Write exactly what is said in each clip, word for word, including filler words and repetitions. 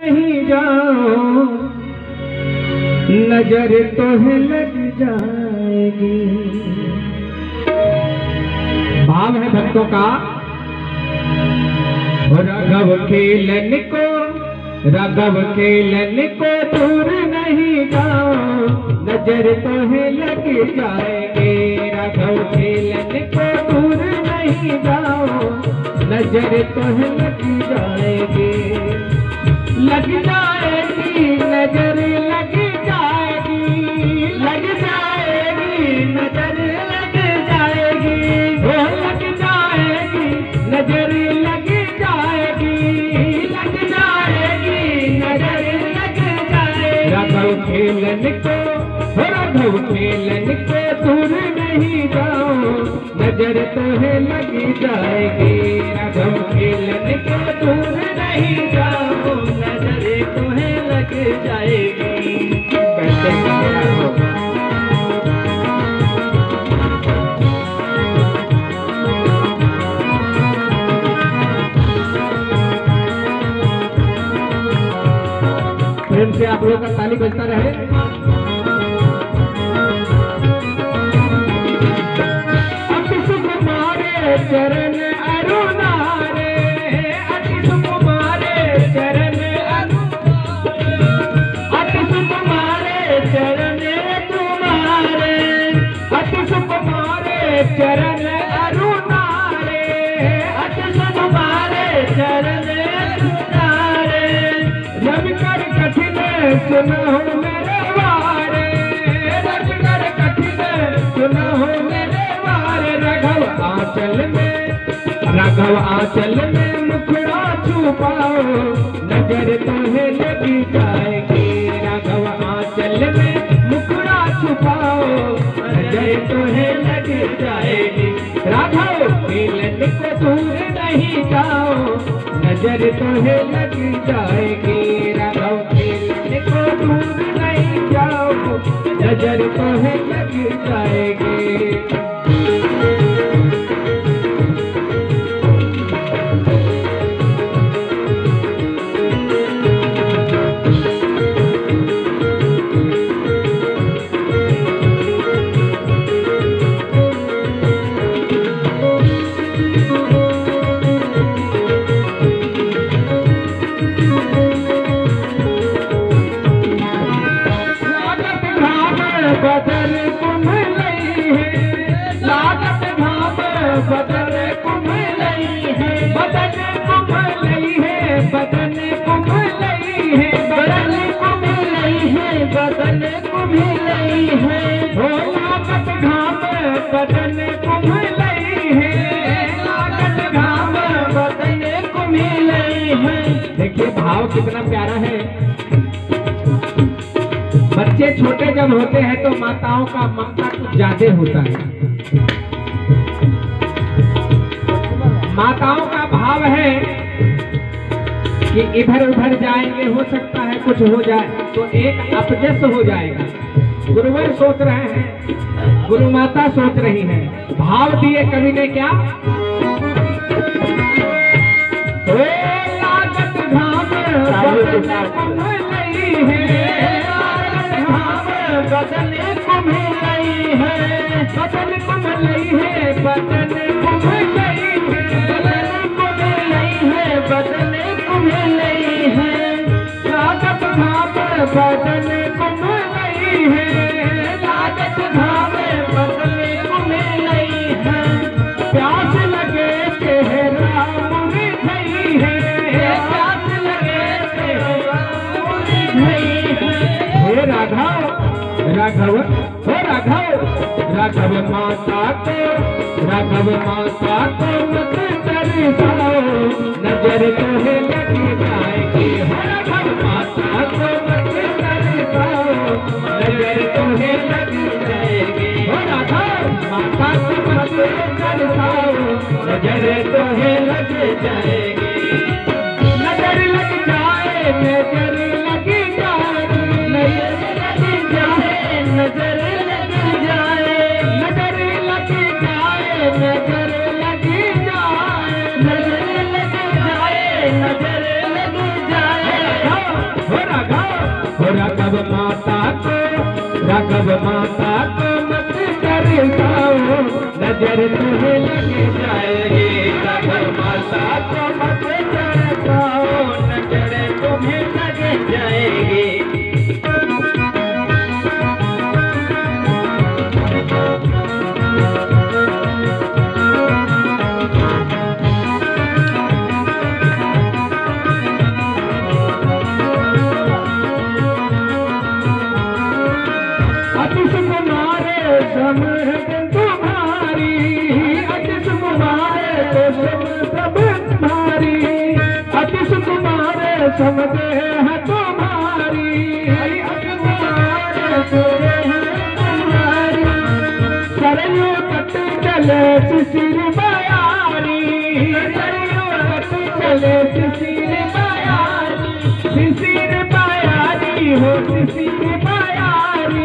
नहीं जाओ, नजर तो है लग जाएगी। भाव है भक्तों का, राघव खेलन को, राघव खेलन को दूर नहीं जाओ, नजर तो है लग जाएगी। राघव खेलन को दूर नहीं जाओ, नजर तो है लग जाएगी। लग जाएगी नजर, लग जाएगी, लग जाएगी नजर, लग जाएगी, हो लग जाएगी नजर, लग जाएगी, लग जाएगी नजर, लग जाएगी। राघव खेलन को, राघव खेलन को दूर नहीं जाओ, नजर तो है लग जाएगी। राघव खेलन को दूर नहीं जाओ, नजर तो है लग जाएगी। कैसे राघव प्रेम से आप लोगों का ताली बजता रहे। चरण अरुणारे, अति सुकुमारे चरण अरुणारे, अति सुकुमारे चरण तुम्हारे, अति सुकुमारे चरण अरुणारे, अति सुकुमारे चरण अरुणारे। रवि कर कठिन सुनो मेरे वारे, रवि कर कठिन सुनो मेरे वारे। राघव आंचल में, राघव आंचल में मुखड़ा छुपाओ, नजर तो है लग जाएगी। राघव आंचल में मुखड़ा छुपाओ, नजर तो है लग जाएगी। राघव खेलन को दूर नहीं जाओ, नजर तो है लग जाएगी। राघव खेलन को दूर नहीं जाओ, नजर तो है लग जाएगी। बदन कुम लई है, लागत घाम बदन कुम लई है, बदन कुम लई है, बदन कुम लई है, बदन कुम लई है, बदन कुम लई है, हो लागत घाम बदन कुम लई है, लागत घाम बदन कुम लई है। देखिए भाव कितना प्यारा है। बच्चे छोटे जब होते हैं तो माताओं का ममता कुछ ज्यादा होता है। माताओं का भाव है कि इधर उधर जाएंगे, हो सकता है कुछ हो जाए तो एक अपजस हो जाएगा। गुरुवर सोच रहे हैं, गुरु माता सोच रही है। भाव दिए कवि ने क्या, लागत घाम बदन कुम लई है, बदन कुम लई है, बदन कुम लई है, बदन कुम लई है, बदन कुम लई है। लागत घाम बदन कुम लई है, लागत घाम बदन कुम लई है। प्यास लगे चेहरा मुरझई है, प्यास लगे चेहरा मुरझई है। हे राघव, राघव हो राघव, राघव माता को, राघव माता को मत तरसाओ, नजर तो है लग जाएगी। हो राघव माता को मत तरसाओ, नजर तो है लग जाएगी। हो राघव माता को मत तरसाओ, नजर तो है लग जाएगी। नजर लग जाए, नजर लग जाएगी, नजर लग जाए, नजर लग जाए, नजर लग जाए, नजर लग जाए, नजर लग जाए। हो राघव हो राघव माता को राघव माता को मत तरसाओ नजर तुम्हें लग जाएगी राघव माता को मत तरसाओ नजर तुम्हें लग जाएगी अतिश तुम्हारे समझ तुम्हारी अतिश तुम्हारे तो सब सब तुम्हारी अतिश तुम्हारे समझ है तुम्हारी अतिश तुम्हारे तो तुम्हारी सरयू कट चले शिशिर बयारी सरयू कट चले शिशिर बयारी शिशिर बयारी हो शिशिर बयारी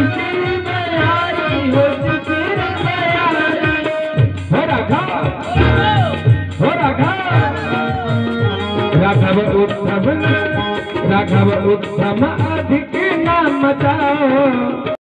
राघव उत्तम राघव उत्तम अधिक नाम मचाओ।